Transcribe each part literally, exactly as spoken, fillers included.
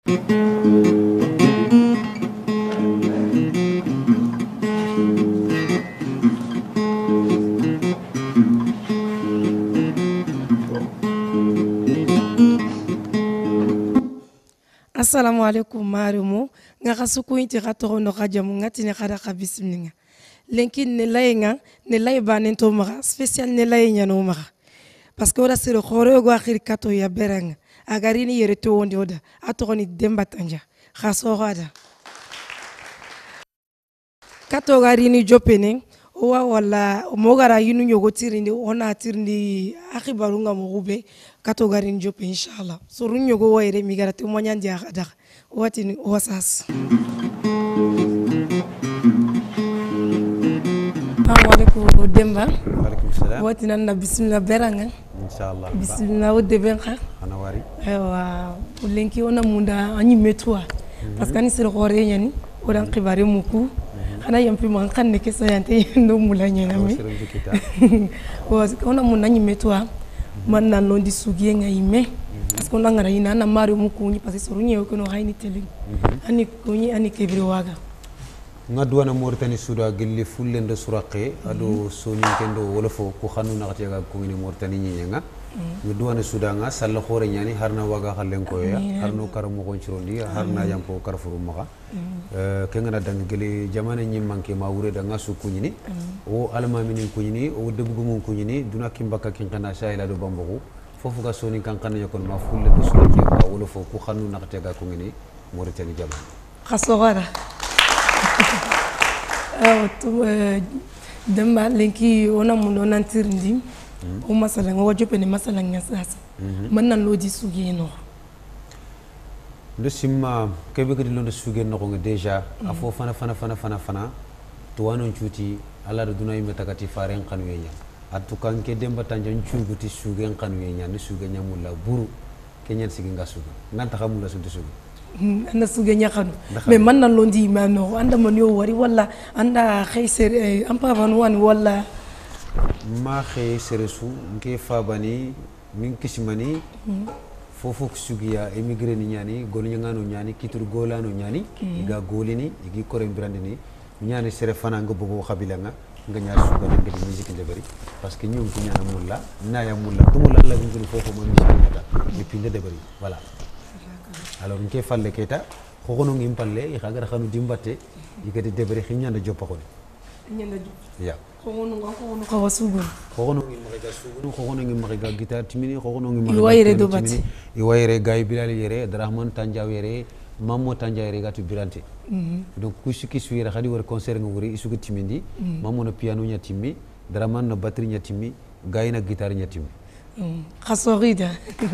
Assalamu alaikum marimu nga kasuku inti khatoro no kajamu ngati ne khada khabisminga lenkin ne layenga ne lay banen to maga spécial ne layenya no maga parce que ora sero khore go akhir kato ya beranga agarini yere to wondi oda atoni demba tanja khaso gada kato garini jopene owa wala mogara yinu nyogo tirindi ona tirindi akhibarunga mogube kato garini jope inshallah so runyogo wayre migara témoignage akada watini wasas Assalamualaikum Demba. Waalaikumsalam. Watina na bismillah beranga. Inshallah. Bismillah o debenga. Ana wari. Ewa ulenki ona munda anyi metwa. Parce que ni sere gore nyani odan khibare muku. Ana yampi man kan ne kesa yante ndo mulanya na mi. Wa ona munda anyi metwa. Man na londi sugie nga ime. Parce que on ngara ina na mari muku ni parce que sorunye ko no hayni tele. Ani ko ni ani kebre waga. Ngadwana Mauritanie suda gilli fulle ndo suraqe ado soni kendo wolofo ko khanu na gatega ko ni Mauritanie nyenga ngadwana suda nga salla khore nyani harna waga khalen ko ya harno karamu ko cirondi harna yampo karfuru maka euh kenga dang gele jamana nyi manke ma wure da ngasu kunyini o alma minin kunyini o debugo mun kunyini duna kimbaka kin kana shayla do bambugo fofu ga soni kan kan yakon ma fulle ndo suraqe ba wolofo ko khanu na gatega ko ni Mauritanie jamana khasogara aw to Demba lenki ona mundo nantirndi o masala ngo jope ne masala ngasasa man nan lodi sugi no ndo simma kebe ko dilondo sugi no ko déjà afo fana fana fana fana fana to wanon cuuti ala do dunay metakati faren kan wenya atu kanke Demba tanjan cuuguti sugi kan wenya ni sugi nyamulla buru kenyen sigi ngasuga nganta xamula sunti sugi anda suge nyakanu mais man nan londi mano anda man yo wari wala anda khayser ampa ban wan wala ma khayser su nke fabani min kismani fofu sugiya émigré ni nyani gol nyangano nyani kitur golano nyani iga golini igi korem brandini nyani sere fana nga bobo khabilanga nga nyar su ko ngati musique de bari parce que ñum ki ñana mulla na ya mulla tumula la ngul fofu mo misata ni pinde de bari voilà. Alors nke falle keta xoxono ngim palle i xagar xanu dimbate yigati debre xinyanda joppa ko nyanda jop ya xoxono nga xoxono xawa sugun xoxono ngim maxiga sugun xoxono ngim maxiga guitar timini xoxono ngim maxiga wayre do bati i wayre gay bilal yere Abdrahman Tandiaw yere Mammo Tandiaw yere gatu birante donc ku siki suira xadi war concert nga wuri isugu timindi Mammo no piano nya timmi Abdrahman no batterie nya timmi gay na guitar nya timmi khasorida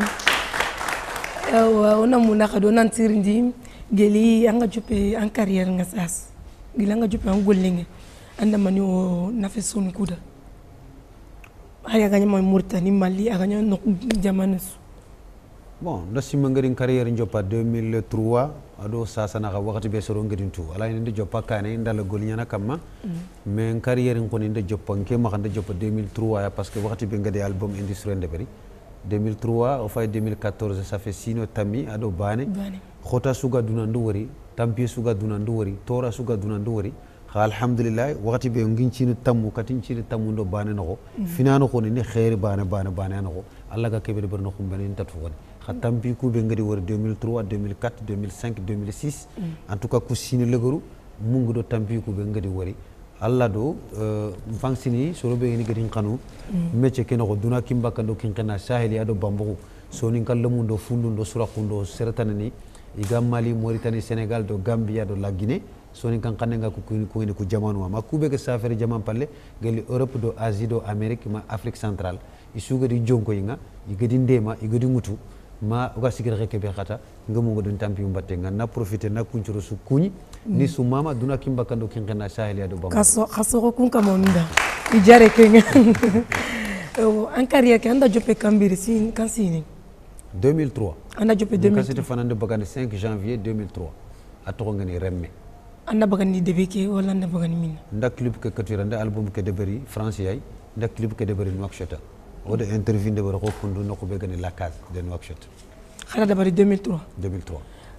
awa ona muna kado nan tirindi geli anga jupe an carrière nga sas geli anga jupe an gollinge anda mani o nafe sonu kuda haya ganya mo Mauritanie Mali aganya no jamanes bon ndo simma ngari carrière njoppa deux mille trois ado sasa na wakati be soro ngari tu ala ni joppa kane ndala golnyana kamma mais carrière ngoni ndo joppa nke ma xanda joppa deux mille trois ya parce que wakati be ngade album industriel de bari deux mille trois au fait deux mille quatorze ça fait sino tami ado bane khota suga dunandu wori tampi suga dunandu wori tora suga dunandu wori kha alhamdulillah wakati be nginchini tammu katin chini tammu ndo bane nako finano ko ni khair bane bane bane nako alla ga kebe ber no xumbani tatu woni kha tampi ku be ngadi wori deux mille trois deux mille quatre deux mille cinq deux mille six en tout cas ku sini legoru mungu do tampi ku be ngadi wori alla do fangsini sorobe ni gadin kanu meche keno ko duna kimbaka do kinkena saheli ado bambu soni kallamundo fundundo surakundo sertanani iga Mali Mauritanie Sénégal do Gambia do la Guinée soni kan kanenga ku ku ni ku jamanu ma kube ke safari jaman palle gali Europe do Asie do Amerique ma Afrique centrale isuga di jonko yinga igadi ndema igadi mutu ma uga sigir reke be khata ngamu godon tampi mbatte nga na profiter na kunchuro su kuni ni su mama duna kimbaka do kinkena saheli ado bambu kaso kaso ko kun kamonda ijare kenga o an carrière ke anda jope kambiri sin kansini deux mille trois anda jope deux mille trois kasete fanande bagande cinq janvier deux mille trois atoko ngani remme anda bagani debeke wala anda bagani min nda clip ke katira nda album ke deberi français ay nda clip ke deberi Nouakchott o de interview de baro ko kundu nako be gani la case de Nouakchott xala dabari deux mille trois deux mille trois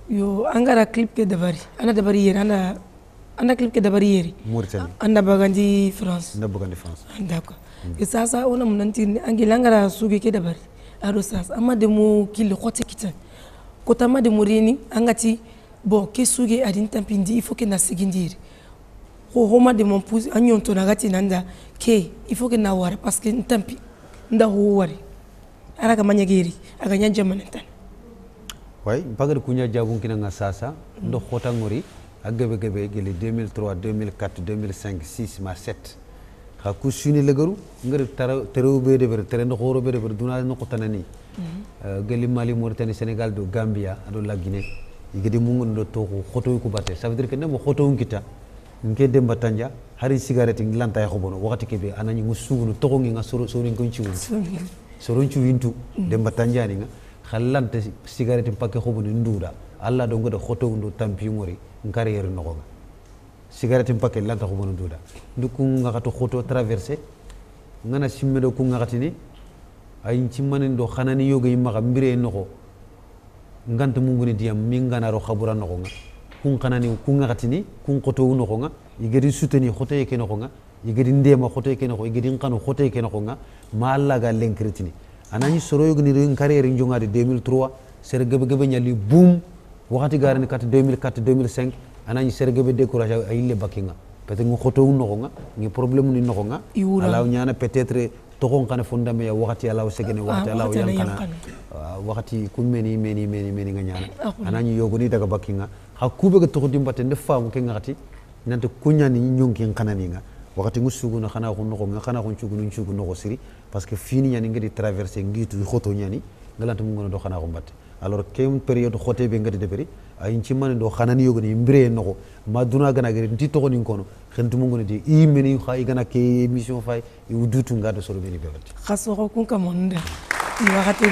yo angara clip ke dabari ana dabari yeri anda anda clip ke dabari yeri Mauritanie anda bagandi France anda bagandi France d'accord et ça ça on a munanti angila angara sugi ke dabari aro sas amma de mo kilo khote kita kota ma de morini angati bon ke sugi adin tampindi il faut que na sigindiri ko homa de mon pouce anyon to nagati nanda ke il faut que na wara parce que ntampi nda ho wari ara kamanya giri aga nyanja manatan way bagar kunya jabun kina nga sasa ndo khota ngori agebe gebe gele deux mille trois deux mille quatre deux mille cinq six ma sept ha ku suni legaru ngir terew be de ber tere ndo khoro be de ber duna no khotanani gele Mali Mauritanie Sénégal do Gambia ado la Guinée igedi mungu ndo to khoto ko batte ça veut dire que ndemo khoto ngita nke demba tanja hari cigarette nglanta ya khobono wakati kebe anani musugunu to ngi nga soro soro ngi ci won soro ci wintu demba tanja ni nga khallante cigarette pakke khobono nduda alla do ngoda khoto ndo tampi ngori carrière no ko cigarette pakke lanta khobono nduda nduku nga khato khoto traverser ngana simmedo ku nga khatini ay ci manen do khanani yoga yi maga mbire no ko ngant munguni diam mingana ro khabura no ko nga kun kanani kun ngatini kun qoto no ko nga igedi soutenir khoto yake no ko nga igedi ndema khoto yake no ko igedi ngano khoto yake no ko nga malla ga lenkritini anani soro yogni ren carrière njonga de deux mille trois ser gebe gebe nyali boom wakati garani kat deux mille quatre deux mille cinq anani ser gebe découragé ay le bakinga peut-être ngo khoto no ko nga ngi problème ni no ko nga ala nyana peut-être to kon kana fondame ya wakati ala segene wakati ala yankana wakati kun meni meni meni meni nga nyana anani yogoni daga bakinga ha kube ga to dimbate ne faamu ke ngati nante kunyani nyonki kanani nga wakati ngusugu na khana ko no nga khana ko chugu nu chugu no siri parce que fini nyani ngadi traverser ngitu khoto nyani ngalanta mu ngono do khana ko batte alors kem période khote be ngadi deberi ay ci man do khana ni yogoni mbire no maduna gana gari nti to ni kono xentu mu ngoni di i meni kha i gana ke émission fay i wudutu ngado soro beni bebati khaso ko kun kamonda ni wakati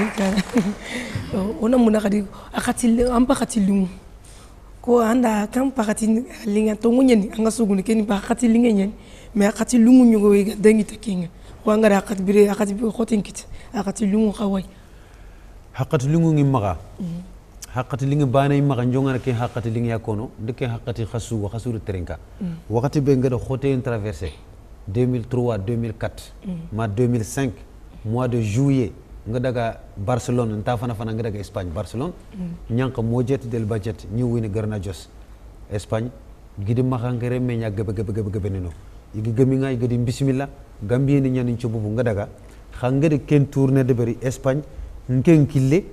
ka ona muna kadi akati amba kati lumu ko anda kam pakati linga to ngunyeni anga suguni keni pakati linga nyen me akati lungu nyugo wega dangi takinga ko anga akati bire akati bi khotinkit akati lungu khawai hakati lungu ngi maga hakati linga bana maga njonga ke hakati linga yakono ndeke hakati khasu khasu terenka wakati be ngado khote traverser deux mille trois deux mille quatre ma deux mille cinq mois de juillet nga daga Barcelone nta fana fana nga daga Espagne Barcelone ñanka mo jet del budget ñi wini Garnachos Espagne gidi maxangere me ña gebe gebe gebe gebe neno igi gemi nga igi bismillah Gambie ni ñani ci bubu nga daga xangere ken tourner de bari Espagne nken kille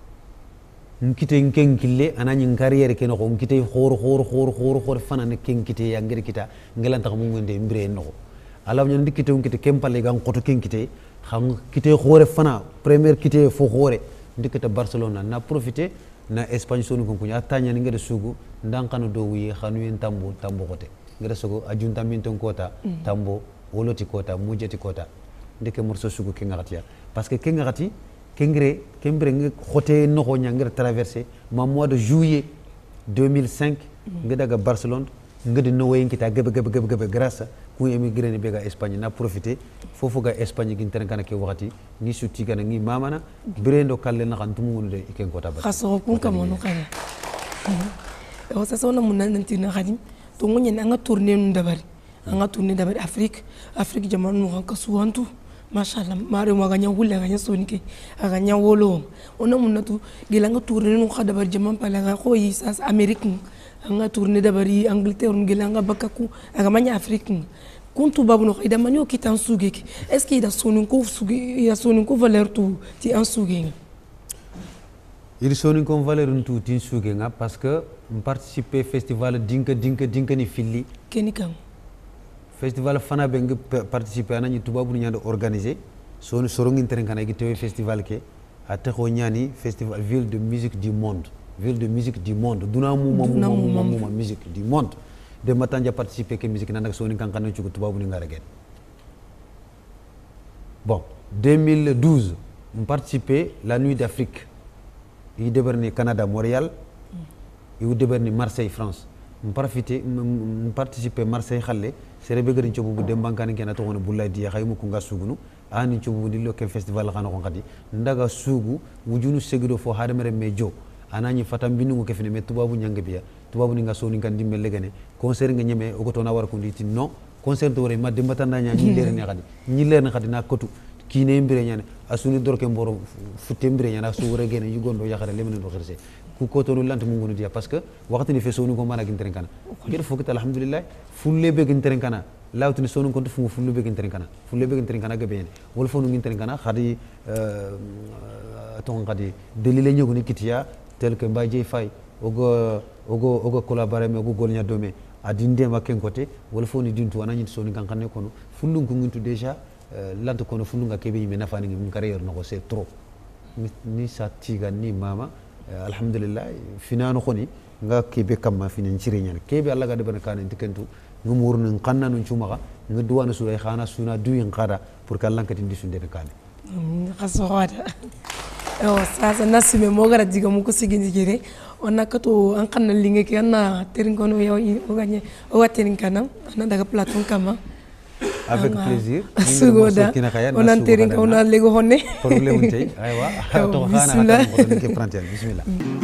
nkite nken kille anani carrière ken ko nkite khor khor khor khor khor fana ne ken kite ya ngere kita ngelanta mo ngende mbire no ala ñan dikite nkite kempale ga ngoto ken kite xam kite khore fana première kite fo khore ndikata Barcelona na profiter na Espagne sonu ko kunya tanya ni ngade sugu ndankano do wi xanu en tambo tambo kote ngade sugu ajunta minton kota tambo woloti kota mujeti kota ndike morso sugu ke ngatiya parce que ke ngati kengre kembre ngi khote no ko nyangre traverser ma mois de juillet deux mille cinq ngada ga Barcelone ngade no way ngita gebe gebe gebe gebe grâce ku émigré ni bega Espagne na profiter fofu ga Espagne gin tan kana ke wakati ni sutti kana ngi mamana birendo kalle na kan tumu de iken ko tabat khaso kun ka mono kana o sa sona munan ntina khadi to ngunye nga tourner nu dabari nga tourner dabari Afrique Afrique jamanu mo ka suwantu mashallah mare mo ganya hulla ganya sonike aganya wolo ona munatu gilanga tourner nu khada bar jaman pala ga ko yi sas Amerique nga tourner dabari Angleterre ngilanga bakaku aga manya Afrique kuntu babu no ida manyo kitan sugeki est ce que ida sonin ko sugi ya sonin ko valeur tu ti en sugenga il sonin ko valeur tu ti sugenga parce que on participer festival dinka dinka dinka ni filli keni kam festival fana be participer anani tubabu ni nyando organiser sonu sorongi interen kana gi tewe festival ke atte ko nyani festival ville de musique du monde ville de musique du monde duna mu mu mu musique du monde de matanja participer ke musique nanak soni kan kan ci tubabu ni ngara gen bon deux mille douze on participer la nuit d'Afrique il déberni Canada Montréal il déberni Marseille France on profiter on participer Marseille xalé sere be gërin ci bu dem bankane ken to wona bulay di xaymu ko nga sugunu ani ci bu di lo ke festival xana ko ngadi ndaga sugu wujunu segido fo hadamere mejo anani fatam binungu ke fene me tubabu nyanga biya tubabu ni nga soni kan dimme legene concert nga nyeme o goto na war ko nditi no concert to re ma demba tan nya ni leer ni khadi ni leer ni khadi na kotu kine mbire nyane asuni dorke mboro futte mbire nyana su wore gene yugondo yakhare lemene do xirse ku ko to lant mu ngunu dia parce que waxati ni fe sonu ko mana gin teren kana gir fokita alhamdulillah fulle be gin teren kana lawtini sonu ko fu fulle be gin teren kana fulle be gin teren kana gabe wol fonu gin teren kana khadi ton khadi delile nyogo ni kitiya tel que mbaje fay ogo ogo ogo collaborer me ogo golnya dome adinde maken côté wol fonu dintu anani sonu kan kanne kono fullu ko ngintu déjà lante kono fullu nga kebe yime nafani ngi carrière no ko c'est trop ni sa tiga ni mama alhamdulillah finano khoni nga kebe kamma finin cire nyane kebe alla ga de bana kan tikentu ngumur nun kanna nun chuma nga duwana su ay khana suna duyin qada pour que lankati ndisu de kan khasawada o sasa nasime mo gara diga mu ko sigini gere on nakato an kanna linge ke na terin kono yo o ganye o watin kanam na daga platon kama avec plaisir sugoda on an terin ko na lego honne problème tay aywa to khana ko ke prantel bismillah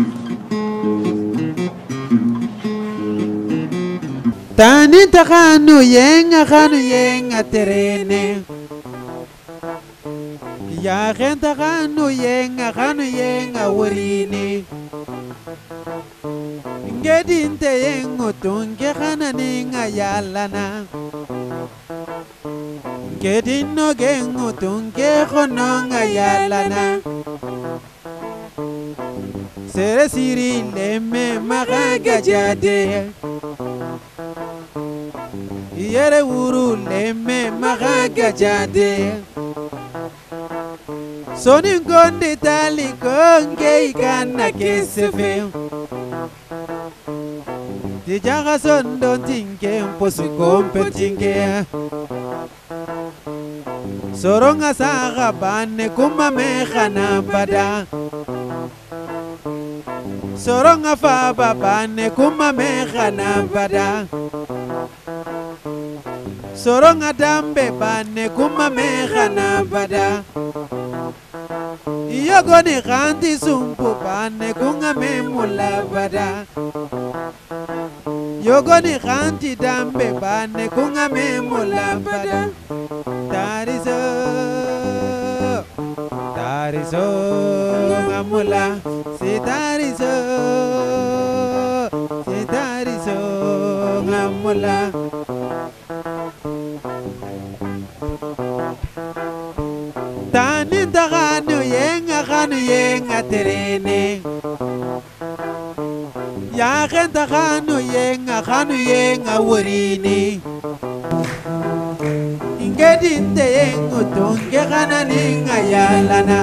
tani takhanu yenga khanu yenga terene ya khanta khanu yenga khanu yenga warini ngedinte yengo tunge khana ninga yalana ngedinno gengo tunge khononga yalana sere siri lemme magaga jade yere wuru lemme magaga jade soni gonde tali konge ikana kesefe ti jaga sondo tinke mposu kompe tinke soronga saga bane kuma mechana bada soronga fa babane kuma mechana bada soronga dambe bane kuma mechana bada yogoni khanti sumpu bane kunga memula bada yogoni khanti dambe bane kunga memula bada tariso tariso ngamula si tariso si tariso ngamula tani taganu yenga khanu yenga terene ya khanta khanu yenga khanu yenga warini ingedinte yengo tonge khana ninga yalana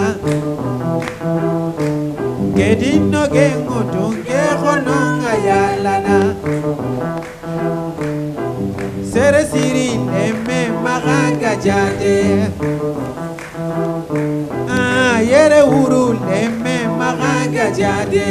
ngedinno gengo tonge khononga yalana sere siri emme magaga jade yere wuru lemme magaga jade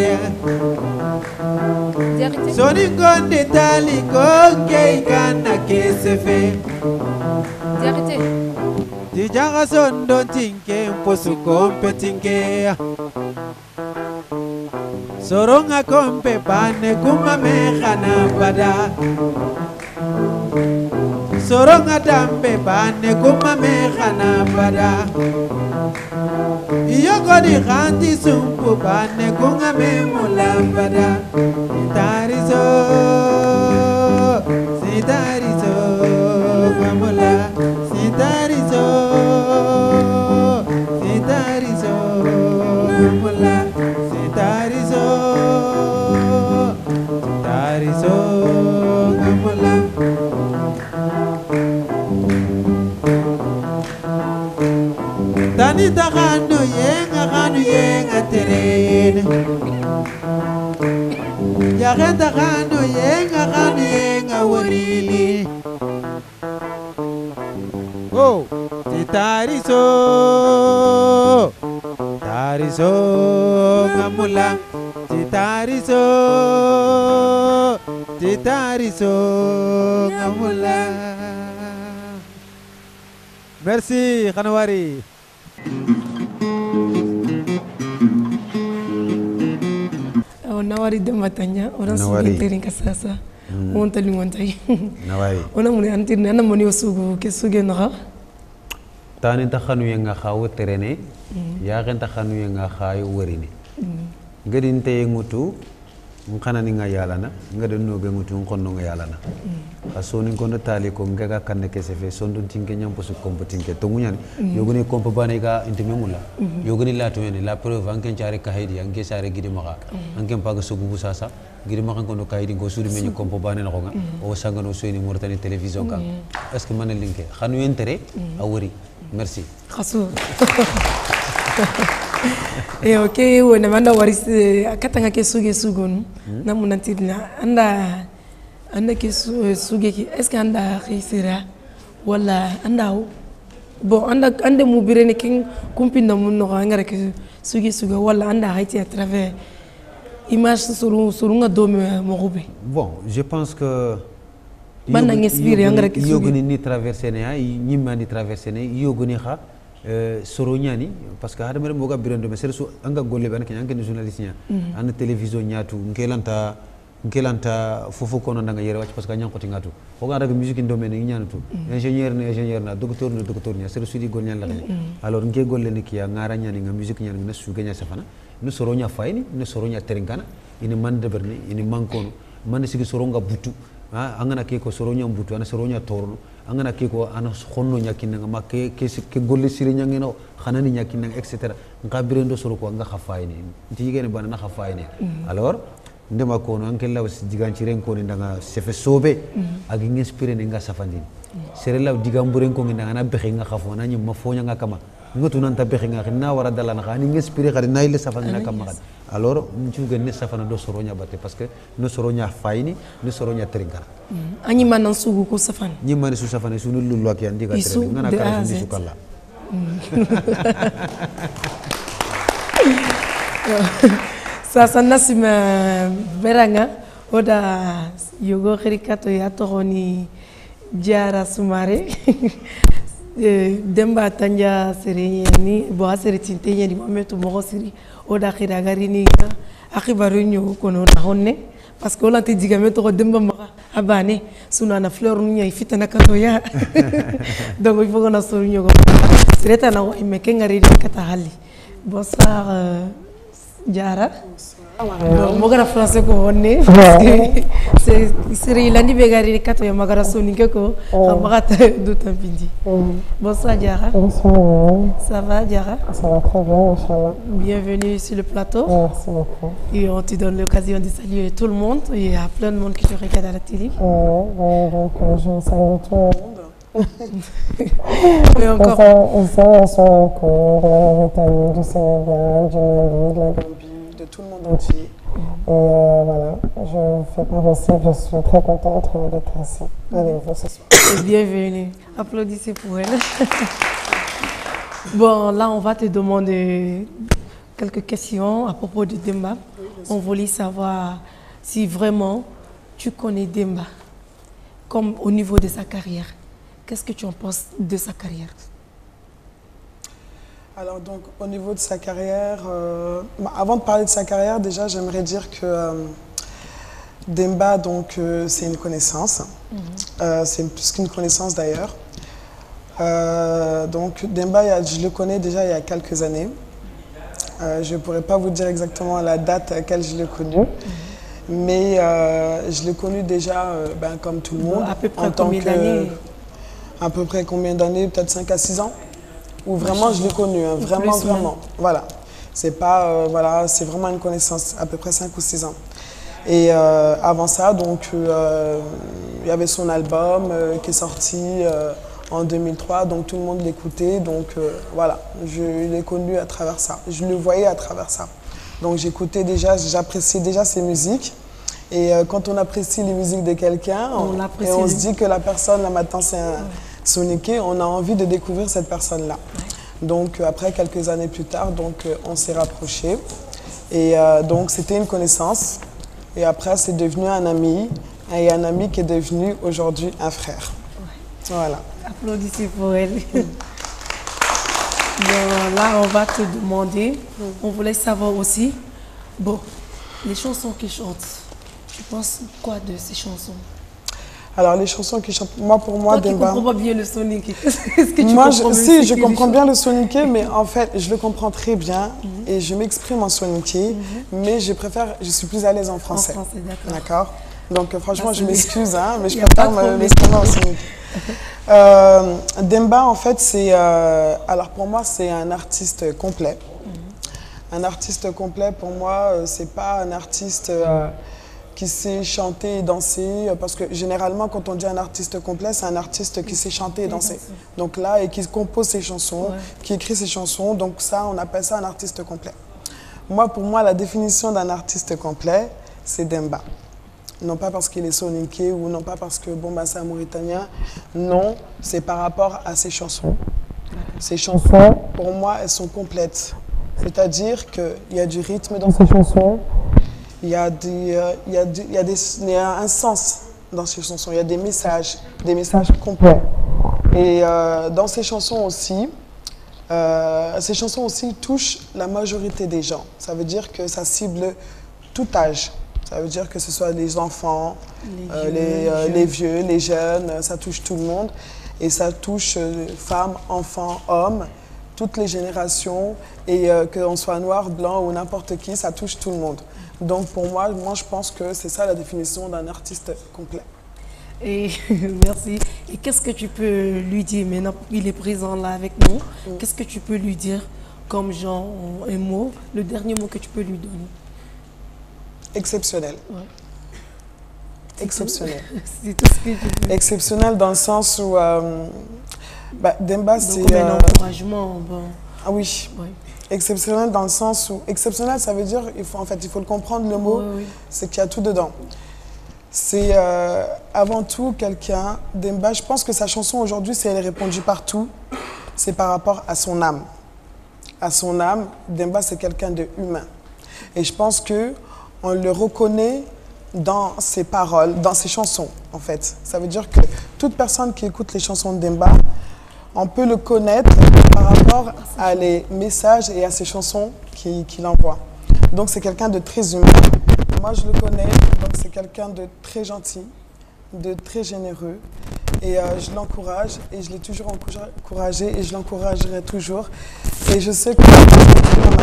soni gonde tali konge ikana kesefe Diarité ti jaga sondo tinke mposu kompe tinke soronga kompe bane kuma mechana bada soronga dambe bane kuma mechana bada yogoni khanti sumpu bane kunga memula bada tarizo sitarizo ngamula sitarizo sitarizo ngamula sitarizo sitarizo ngamula tani takhanu yenga khanu yenga terene ya khanta khanu yenga khanu yenga warini oh titariso tariso ngamula titariso titariso ngamula. Merci Khanawari. nawari Demba Tanya orang sugi terin kasasa on tali montai nawari ona mun antir nana moni osugu ke suge no tani ta khanu yenga khawo terene ya gen ta khanu yenga khayo werini ngadin te ngutu ngana ni nga yalana ngada no be ngutu ngonno nga yalana asoni ngondo tali ko ngaga kanne ke sefe sondun tinke nyam posu kompo tinke to munyan yogoni kompo bane ga intime mulla yogoni la to la preuve anken ciare kahidi anke sare gidi maka anken paga sugu busasa gidi maka ngondo kahidi go sudi menyu kompo bane no nga o sangano soyni mortani television ka est ce que man linke khanu entere awori merci khasu e okay wona manda waris akatanga ke suge sugun na munantirna anda anda ke suge ki est ce que anda khisira wala anda bon anda ande mu birene king kumpinda mun no ngara ke suge suge wala anda haiti à travers image suru surunga dome mogobe bon je pense que banda ngespire ngara ke suge yogoni ni traverser ne ay nyimma ni traverser ne yogoni kha soro ñani parce que hada mere moga birendo me serso anga golle ban kanya ngene journaliste nya an télévision ñatu ngelanta ngelanta fofo kono ndanga yere wacc parce que ñankoti ngatu ko ga daga musique domaine ni ñanatu ingénieur ne ingénieur na docteur ne docteur nya serso di gol ñan la alors nge golle ni kiya ngara ñani nga musique ñan na su ganya safana no soro nya fayni no soro nya terinkana ini man deberni ini mankono man sigi soro nga butu ha angana ke ko soro nya butu ana soro nya torno angana ke ko ana khonno nyakinna ma ke ke ke golle siri nyangeno khanani nyakinna et cetera nga birendo soro ko nga khafayni ntigene bana na khafayni alors ndema ko no anke law digan ci ren ko ni nga sefe sobe ak inspiré ni nga safandini sere law digam buren ko nga na bexe nga khafo na nyum ma fonya nga kama ngatu nan ta bexe nga na wara dala na khani inspiré khadi na ile safandina kama khadi alors nchu genne safana do soro nya batte parce que no soro nya fayni no soro nya trinkara anyi manan sugu ko safan nyi mani su safane su nu lullu ak yandi ga tere ngana kala su kala sasa nasima beranga oda yogo khirikato ya togoni Diarra Soumaré Demba Tanya sereni bo aseri tintenya di momentu mo siri oda khiragari ni akibaru nyu kono na honne parce que on te digame to Demba ma abane sunana fleur nya ifitana kato ya donc il faut qu'on a sur nyu ko sereta na me kengari kata hali bonsoir Diarra mogara français ko honne c'est c'est il andi begari kato ya magara soninke ko magata do tampindi bonsoir Diarra. Bonsoir. Ça va Diarra? Ça va très bien, inchallah. Bienvenue sur le plateau. Merci beaucoup. Et on te donne l'occasion de saluer tout le monde. Il y a plein de monde qui te regarde à la télé. Ouais, donc euh, je salue tout le monde. Et encore. Je salue de la Mauritanie, du Sénégal, du Mali, de la Gambie, de tout le monde entier. Et euh, voilà, je fais part aussi, je suis très contente d'être ici avec vous ce soir. Bienvenue. Applaudissez pour elle. Bon, là, on va te demander quelques questions à propos de Demba. On voulait savoir si vraiment tu connais Demba, comme au niveau de sa carrière. Qu'est-ce que tu en penses de sa carrière? Alors donc au niveau de sa carrière, euh, bah, avant de parler de sa carrière, déjà j'aimerais dire que euh, Demba donc euh, c'est une connaissance, mm-hmm. euh, c'est plus qu'une connaissance d'ailleurs. Euh, donc Demba, il y a, je le connais déjà il y a quelques années. Euh, je ne pourrais pas vous dire exactement la date à laquelle je l'ai connu, mm-hmm. mais euh, je l'ai connu déjà euh, ben, comme tout le monde. À peu près en tant combien que, d'années? À peu près combien d'années? Peut-être cinq à six ans. Où vraiment je l'ai connu, hein, vraiment, plus, vraiment. Ouais. Voilà. C'est pas, euh, voilà, c'est vraiment une connaissance, à peu près cinq ou six ans. Et euh, avant ça, donc, euh, il y avait son album euh, qui est sorti euh, en deux mille trois, donc tout le monde l'écoutait. Donc euh, voilà, je l'ai connu à travers ça. Je le voyais à travers ça. Donc j'écoutais déjà, j'appréciais déjà ses musiques. Et euh, quand on apprécie les musiques de quelqu'un, on, on, et on se dit que la personne, là maintenant, c'est un... Soniqué, on a envie de découvrir cette personne-là. Ouais. Donc après, quelques années plus tard, donc, euh, on s'est rapprochés. Et euh, donc c'était une connaissance. Et après, c'est devenu un ami. Et un ami qui est devenu aujourd'hui un frère. Ouais. Voilà. Applaudissez pour elle. Bon, là, on va te demander, on voulait savoir aussi, bon, les chansons qu'ils chantent, tu penses quoi de ces chansons? Alors les chansons qu'ils chantent, moi pour moi, Toi Demba. qui comprends pas bien le soninké, est-ce que tu Moi, comprends je, bien si, ce je que comprends les bien le soninké, mais en fait, je le comprends très bien mm-hmm. et je m'exprime en soninké, mm-hmm. mais je préfère, je suis plus à l'aise en français. En français, d'accord. D'accord. Donc euh, franchement, ah, je m'excuse, hein, mais je y préfère me- m'exprimer en soninké. euh, Demba, en fait, c'est, euh, alors pour moi, c'est un artiste complet. Mm-hmm. Un artiste complet, pour moi, euh, c'est pas un artiste euh, qui sait chanter et danser, parce que généralement, quand on dit un artiste complet, c'est un artiste qui sait chanter et danser. Donc là, et qui compose ses chansons, ouais. qui écrit ses chansons, donc ça, on appelle ça un artiste complet. Moi, pour moi, la définition d'un artiste complet, c'est Demba. Non pas parce qu'il est soninké ou non pas parce que bon, bah, c'est un Mauritanien, non, c'est par rapport à ses chansons. Ces chansons, pour moi, elles sont complètes. C'est-à-dire qu'il y a du rythme dans ces chansons, il y a, des, euh, il y a, des, il y a, des, il y a un sens dans ces chansons, il y a des messages, des messages complets. Et euh, dans ces chansons aussi, euh, ces chansons aussi touchent la majorité des gens. Ça veut dire que ça cible tout âge. Ça veut dire que ce soit les enfants, les, euh, vieux, les, euh, les vieux, les jeunes, ça touche tout le monde. Et ça touche euh, femmes, enfants, hommes, toutes les générations. Et euh, qu'on soit noir, blanc ou n'importe qui, ça touche tout le monde. Donc pour moi, moi je pense que c'est ça la définition d'un artiste complet. Et merci. Et qu'est-ce que tu peux lui dire maintenant qu'il est présent là avec nous? Mm. Qu'est-ce que tu peux lui dire comme genre un mot, le dernier mot que tu peux lui donner? Exceptionnel. Ouais. Exceptionnel. C'est tout ce que tu peux. Exceptionnel dans le sens où euh, bah, Demba c'est comme un encouragement. Bon. Ah oui. Ouais. Exceptionnel dans le sens où exceptionnel, ça veut dire il faut en fait il faut le comprendre le mot, oui, oui. c'est qu'il y a tout dedans. C'est euh, avant tout quelqu'un, Demba, je pense que sa chanson aujourd'hui, si elle est répandue partout, c'est par rapport à son âme. À son âme, Demba c'est quelqu'un de humain. Et je pense que on le reconnaît dans ses paroles, dans ses chansons en fait. Ça veut dire que toute personne qui écoute les chansons de Demba, on peut le connaître par rapport à les messages et à ses chansons qu'il qu'il envoie. Donc c'est quelqu'un de très humain. Moi je le connais, donc c'est quelqu'un de très gentil, de très généreux. Et euh, je l'encourage et je l'ai toujours encouragé et je l'encouragerai toujours. Et je sais que... Euh,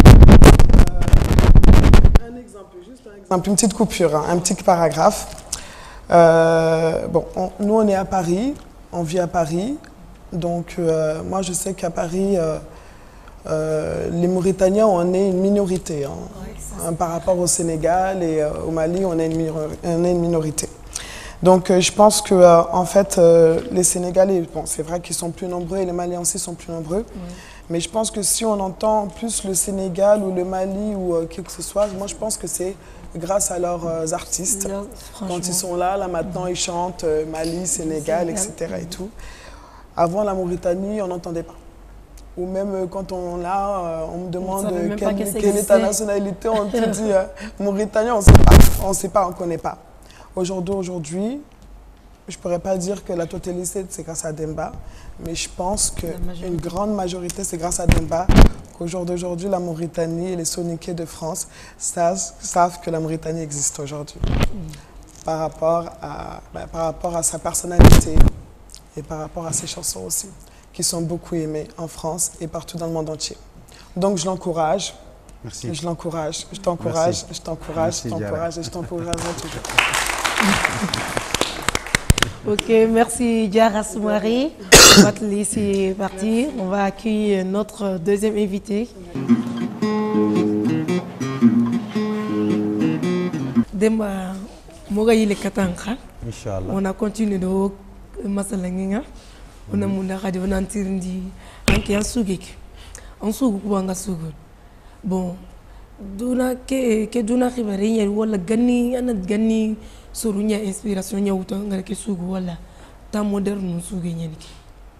un exemple, juste un exemple, une petite coupure, hein, un petit paragraphe. Euh, bon, on, nous on est à Paris, on vit à Paris. Donc, euh, moi, je sais qu'à Paris, euh, euh, les Mauritaniens, on est une minorité. Hein. Ouais, hein, par rapport au Sénégal et euh, au Mali, on est une, on est une minorité. Donc, euh, je pense que, euh, en fait, euh, les Sénégalais, bon, c'est vrai qu'ils sont plus nombreux et les Maliens aussi sont plus nombreux. Ouais. Mais je pense que si on entend plus le Sénégal ou le Mali ou euh, quelque que ce soit, moi, je pense que c'est grâce à leurs euh, artistes. Là, quand ils sont là, là, maintenant, ils chantent euh, Mali, Sénégal, et cetera et tout. Avant la Mauritanie, on n'entendait pas. Ou même quand on a, on me demande on quelle, quelle est ta nationalité, on te dit euh, Mauritanien, on ne sait pas, on ne sait pas, on ne connaît pas. Aujourd'hui, aujourd'hui, je ne pourrais pas dire que la totalité c'est grâce à Demba, mais je pense qu'une grande majorité c'est grâce à Demba qu'au jour d'aujourd'hui, la Mauritanie et les soninké de France savent, savent que la Mauritanie existe aujourd'hui. Mm. Par rapport à, ben, par rapport à sa personnalité. Et par rapport à ses chansons aussi, qui sont beaucoup aimées en France et partout dans le monde entier. Donc je l'encourage. Merci. Je l'encourage, je t'encourage, je t'encourage, je t'encourage et je t'encouragerai toujours. Ok, merci Diarra Soumaré. On va te laisser partir. On va accueillir notre deuxième invité. Demba Mogayi le Katanka. Inch'Allah. On a continué de masalanginga. On a munda kadi on antirindi anki ansugik. Ansugu kubanga sugu. Bon, duna ke ke duna khibare nyari wala ganni ana ganni sorunya inspiration nyawuta ngara ke sugu wala ta moderne sugu nyani ki.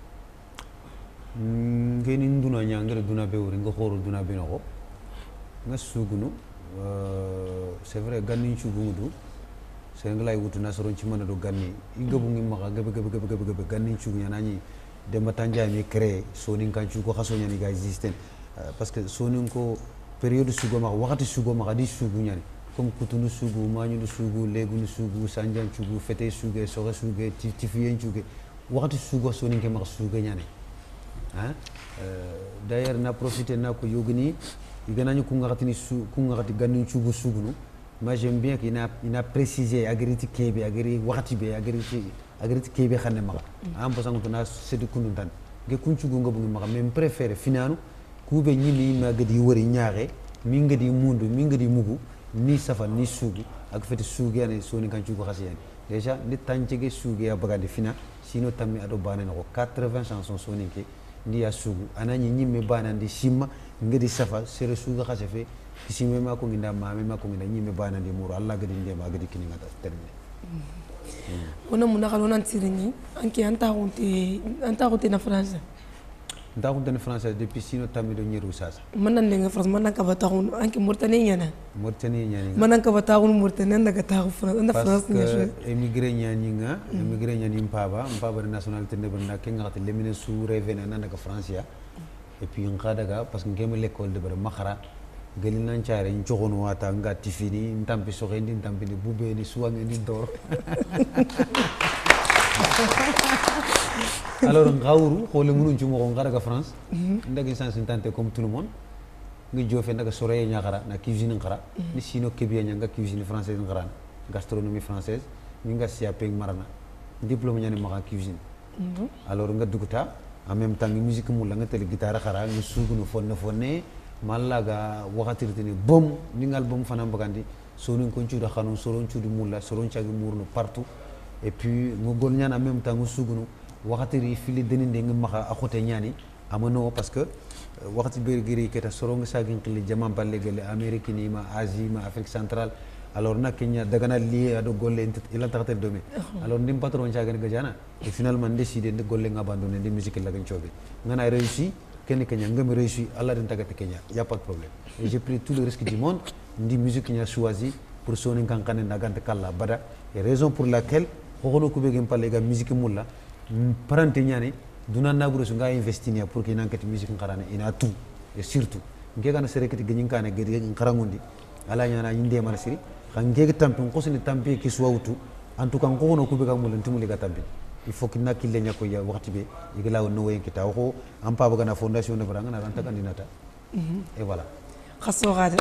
Ngeni duna nyangere duna be wori nga khoro duna be nako. Nga sugu no euh c'est vrai ganni sugu mudu. Senglay wutu nasaron ci mëna do ganni igabu ngi maka gabe gabe gabe gabe gabe ganni ci ñana ñi demba tanja mi créé sonin kan ci ko xaso ñani ga existen parce que sonin ko période sugo ma waxati sugo ma di sugu ñani comme kutunu sugu mañu sugu legunu sugu sanjan sugu fete sugu sore sugu tifiyen sugu waxati sugu soni ke ma sugu ñane hein d'ailleurs na profiter na ko yogni iganañu ku ngati su ku ngati gannu sugu sugu moi j'aime bien qu'il a il a précisé agriti kebe agri waxati be agriti agriti kebe xane ma am passant na sedu kunu tan ge kuncu go ngabu ma même préféré finanu ku be ñini ma gadi wori ñaare mi ngadi mundu mi ngadi mugu ni safa ni sugu ak feti sugu yani soni kan ci ko xassiyani déjà ni tanjege sugu ya bagandi fina sino tammi ado bana ko quatre-vingts chansons soni ke ndi ya sugu anani ñimme bana ndi simma ngadi safa sere sugu xasse fe kisime ma ko nginda mame ma ko nginda ñimme bana ndi muru Allah gadi ndema gadi kini ngata terminé ona muna kalona ntirini anki anta honte anta honte na France nda honte na France depuis sino tammi do ñeru sasa manan lenga France manan ka bata hon anki Mauritanie ñana Mauritanie ñani manan ka bata hon Mauritanie ndaga ta France anda France ni parce que émigré ñani nga émigré ñani mpaba mpaba de nationalité ne bana ke ngata lemine sous revena nanda ka Francia et puis ngadaga parce que ngem l'école de bara makhara gali nan ciare en jogono wata ngati fini ntampi so rendi ntampi ni bubé ni suwange ni dor alors ngawru xolé mënu ci mo ngara France ndagi sans tante comme tout le monde ngi jofé ndaga soré ñaxara na cuisine ngara ni sino kebia ñanga cuisine française ngara gastronomie française ni nga siapé marana diplôme ñani ma cuisine alors nga duguta en même temps musique mu la nga télé guitare xara nga sugunu fonne fonne malaga wakatirtini bom ningal bom fana bagandi sonin ko ciuda xanu soron ciudi mulla soron ciagi murno partout et puis mo gol ñana en même temps ngo sugunu wakatiri fili deninde ngi maxa axote ñani amano parce que wakati bergiri keta soron sagin xili jama balle gele Amérique ni ma Asie ma Afrique centrale alors na Kenya daga na lié ado golle ila taxate domi alors ndim patron ciagi gajana et finalement décidé de golle ngabandone de musique la gañ ciobe ngana réussi Kenya Kenya ngam réussi Allah den tagate Kenya y a pas de problème et j'ai pris tout le risque du monde ndi musique nya choisi pour sonin kan kanen dagante kala bada et raison pour laquelle xoxono ko begem palle ga musique mulla parante ñani duna naburo su nga investinia pour que nankati musique ngarane ina tout et surtout ngega na serekati gagnin kane gedi ngarangundi ala ñana yinde mala siri xam ngega tampi ngosini tampi ki suwawtu en tout cas ngono ko bega mulen tumuli ga tampi il faut que nakille ñako ya waxti be igala no wayen kita ko am pa baga na fondation de branga na ranta kandidata et voilà khasso gada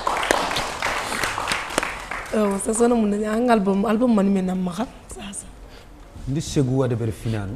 oh ça sonne mon un album album man men am xa sasa ndi segu wade ber finanu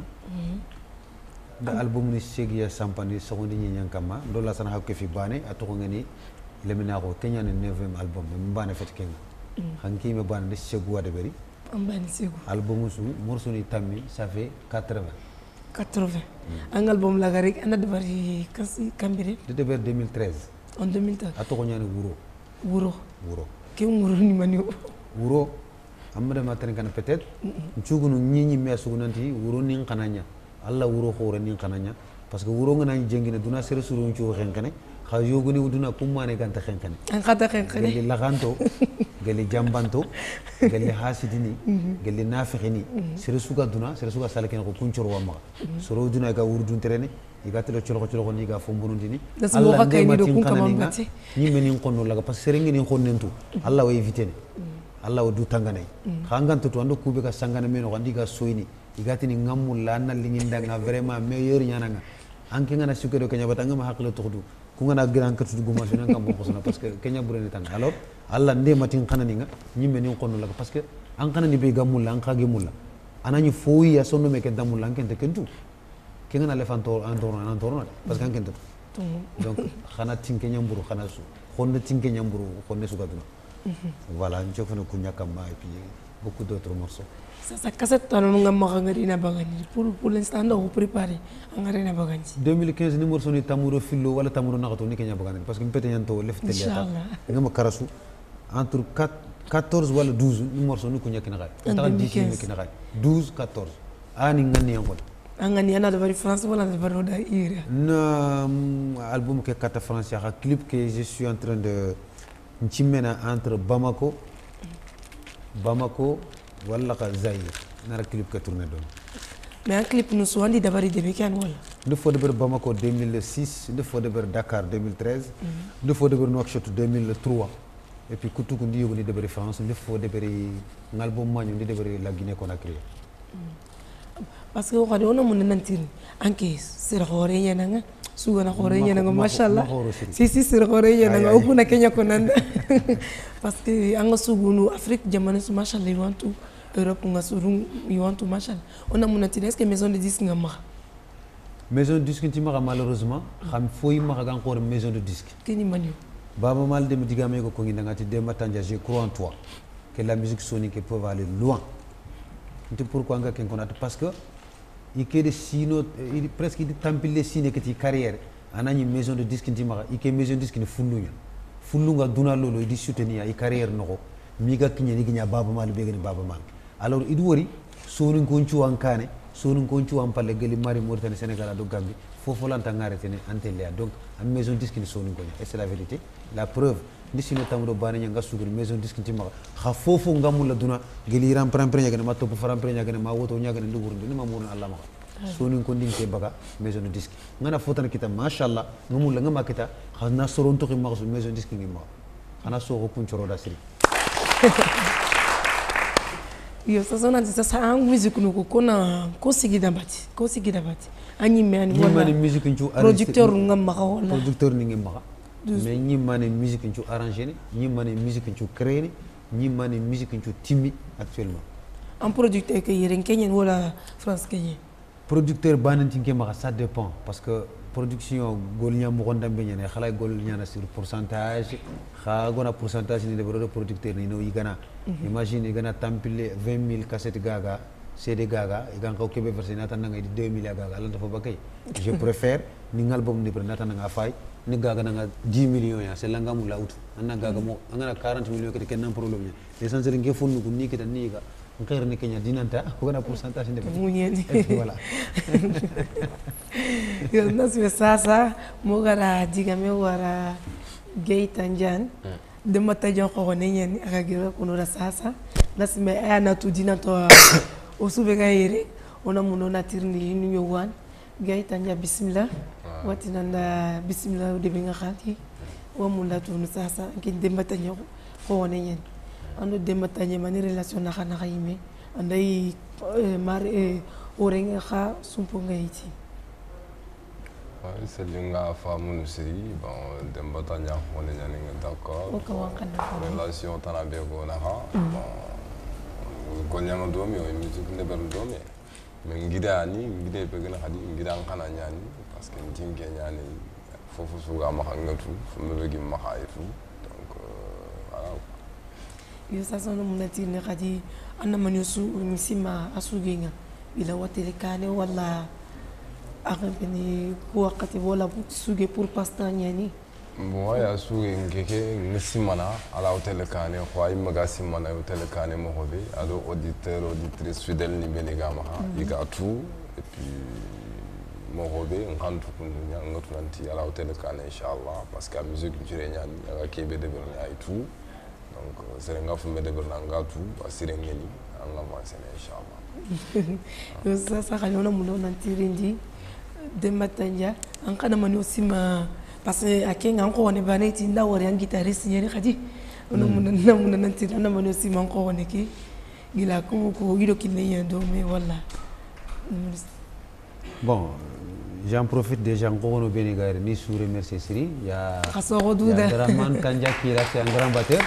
da album ni segi ya sampani sogondi ñan kama do la sana hakke fi bane atoko ngani lemina ko kenya ne neuvième album me bane fet kenga hanki me bane ndi segu wade beri am bane segu album su morceau ni tammi ça fait quatre-vingts quatre-vingts un album la garek ana de bari kasi kambire de ber deux mille treize en deux mille treize atoko ñani wuro wuro wuro ke wuro ni mani wuro amade maten kan peut-être ncugunu ñi me sugunanti wuro ni xananya alla wuro xore ni xananya parce que wuro ngana jengine duna sere suru ncu xenkene xa yoguni duna kumane ganta xenkene an xata xenkene geli laganto geli jambanto geli hasidini geli nafikhini sere suga duna sere suga salken ko kuncoro wama soro duna ga wurdun terene iga telo cholo cholo ni ga fombunundini alla ngema tin kanani ni meni konno laga parce que sere ngeni khonnentu alla way vitene alla o du tangane khanganto to ando kube ka sangana meno kandi ga soyni igatini ngamul la na linginda nga vraiment meilleur nyana nga anke ngana sukero kenya batanga ma haklo tukhdu ku ngana gran katu guma suna ngam bo sona parce que kenya burene tan alors alla nde matin khanani nga nyimme ni konno laga parce que an khanani be gamul la an khage mulla anani foyi ya sonno me ke damul la kente kentu ke ngana le fanto andoro andoro parce que an kente donc khana tin kenya mburu khana su khonde tin kenya mburu khonde su gaduna voilà ñu jofana ku ñakama et puis beaucoup d'autres morceaux ça ça cassette tano nga ma nga dina bagani pour pour l'instant on préparer nga dina bagani deux mille quinze ni morceau ni tamuro fillo wala tamuro nakato ni kenya bagani parce que mpete ñanto lef teliata nga ma karasu entre quatorze wala douze ni morceau ni ku ñakina xay ta dix ni kina xay douze quatorze ani ngani yango angani ana de France wala de baro da ira na album que carte France ya clip que je suis en train de Nchimena entre Bamako, Bamako, wala ka Zaïre. Nara clip ka tourné don. Mais un clip nous soit dit d'abord de Bekan wala. Deux fois de Bamako deux mille six, deux fois de Dakar deux mille treize, deux fois de Nouakchott deux mille trois. et puis kutu kundi yogo ni debere France ndi fo debere ngalbo manyu ndi debere la Guinée Conakry parce que waxade ona mun nantir anke sir xore yena nga suga na xore yena nga machallah si si sir xore yena nga opuna Kenya ko nanda parce que anga sugunu Afrique jamana su machallah you want to Europe nga suru you want to machallah ona mun nantir est-ce que maison de disque nga ma maison de disque ti ma malheureusement xam foy ma ga encore maison de disque kini manio Baba Mal de Medigame ko ngi ngati Demba Tanja, je crois en toi que la musique sonique peut aller loin. C'est pourquoi nga ken konat parce que il que de sino il presque il tampile sine que ti carrière anani maison de disque ti mara il que maison de disque ne funnunya funnunga duna lolo di soutenir i carrière noko miga kinya ni kinya Baba Mal be gani Baba Mal alors il wori sonu konchu ankane sonu konchu ampalle gali mari Mauritanie Sénégal do Gambie fofo lanta ngarete ne antele donc am maison de disque ni sonu konya et c'est la vérité la preuve ndisi no tamdo bana nyanga sugul maison de disque ti ma ha fofo ngamula duna gali ram pram pram nyagane ma top faram pram nyagane ma woto nyagane ndugur ni ma murna Allah ma sonu ko ndinke baga maison de disque ngana fotana kita mashallah ngamula ngama kita khana soron to ma maison de disque ngi ma ana so ko kunchoro da siri yo sasa na sasa ang musique nuko kona ko sigida bati ko sigida bati anyi me ani wala ni musique nchu producteur ngam ma wala producteur ni ngi ma mais ñi mané musique nchu arrangé ni ñi mané musique nchu créé ni ñi mané musique nchu timi actuellement en producteur que yeren kenyen wala France kenyen producteur bananti ngi ma ça dépend parce que production gol ñam mo gondam be ñene xalay gol ñana sur pourcentage xa gona pourcentage ni de producteur ni no yigana imagine yigana tampile vingt mille cassettes gaga C D gaga igan ko kebe verser nata nga di deux mille gaga ala dafa bakay je préfère ni album ni nata nga fay ni gaga nga dix millions ya c'est langa mu lautu anna gaga mo ngana quarante millions ke ken problème l'essentiel nge fonu ko ni kita ni ga ngere ni kenya dinanta ko gona pourcentage ni mu ñeni voilà yo nasu sasa mo gara digame wara Gaëtan Diagne de matajon ko ne ñeni aka gira ko no sasa nasime ana tu dinato o subega yere ona muno natirni ni yowan Gaëtan Diagne bismillah wati nanda bismillah de binga khati wa munda tu sasa ki de matajon ko ne ñen ando de matajon mani relation na khana khayime andai mari orenga kha sumpo ngayti c'est l'unga famu siri bon de matajon on est ñani d'accord relation tanabe ko na ha bon golnyama domi o musique ne ber domi mais ngida ni ngida be gëna xadi ngida xana ñani parce que ntinge ñani fofu suga ma xangatu fu me begi ma xaytu donc voilà yo sasa no munati ne xadi anna man yusu misima asuginga ila watele kane wala akapeni ko wakati wala suge pour pastan ñani bon ya suge ngeke misimana ala hotel kane ko ay magasi mana hotel kane mo hobe ado auditeur auditrice fidèle ni benegama ha iga tout et puis mo hobe ngantu kunya ngatu nanti ala hotel kane inchallah parce que la musique jure ñani aga kebe de ber ay tout donc c'est nga fu me de ber na ngatu asire ngeni anga ma sene inchallah yo sasa kanona muno nanti rendi de matanja an kana mano sima parce que akenga encore on est baneti nda wori un guitariste yeri khadi on mun na mun na tira na mano sima encore on ki gila ko ko yido kinne yendo mais voilà bon j'en profite déjà encore no benigare ni sous remercier Siri ya Abdraman Tanja qui est un grand batteur